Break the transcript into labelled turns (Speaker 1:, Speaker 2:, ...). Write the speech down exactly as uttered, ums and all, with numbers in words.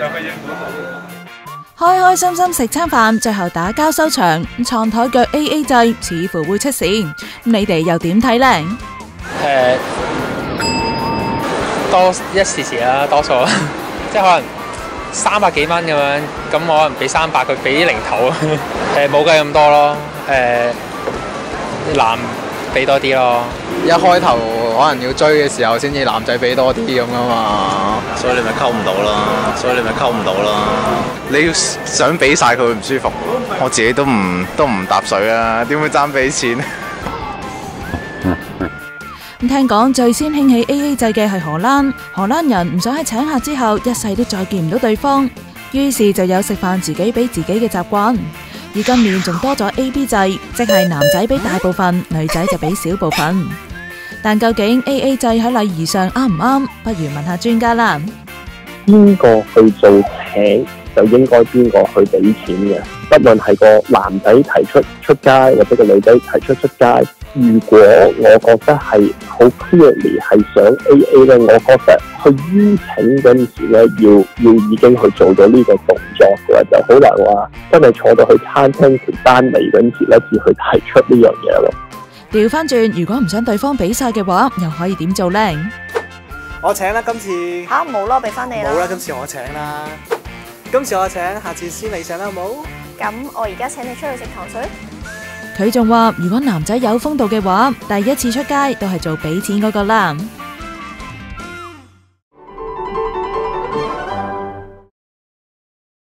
Speaker 1: 開開心心食餐飯，最後打交收場，撐台腳 A A 制似乎會出事，你哋又點睇呢？
Speaker 2: 誒，多一時時啦，多數啦，即係可能三百幾蚊咁樣，咁我可能俾三百佢俾零頭，誒冇計咁多咯，誒男俾多啲咯。
Speaker 3: 一開頭可能要追嘅時候先至男仔俾多啲咁啊嘛，
Speaker 4: 所以你咪溝唔到啦，所以你咪溝唔到啦。
Speaker 3: 你要想俾晒佢會唔舒服，我自己都唔都唔搭水啊，點會爭俾錢？
Speaker 1: 咁聽講最先興起 A A 制嘅係荷蘭，荷蘭人唔想喺請客之後一世都再見唔到對方，於是就有食飯自己俾自己嘅習慣。而近年仲多咗 A B 制，即係男仔俾大部分，女仔就俾少部分。但究竟 A A 制喺禮儀上啱唔啱？不如問下專家啦。
Speaker 5: 邊個去做請就應該邊個去俾錢嘅，不論係個男仔提出出街或者個女仔提出出街。如果我覺得係好 clearly 係想 A A 咧，我覺得去邀請嗰陣時咧，要要已經去做咗呢個動作嘅，就好難話真係坐到去餐廳條單嚟嗰陣時咧，至去提出呢樣嘢咯。
Speaker 1: 調翻轉，如果唔想對方俾晒嘅話，又可以點做呢？
Speaker 6: 我請啦，今次
Speaker 7: 吓冇咯，俾翻你啦。
Speaker 6: 冇啦，今次我請啦。今次我請，下次先你請啦，好冇？
Speaker 7: 咁我而家請你出去食糖水。
Speaker 1: 佢仲話，如果男仔有風度嘅話，第一次出街都係做俾錢嗰個啦。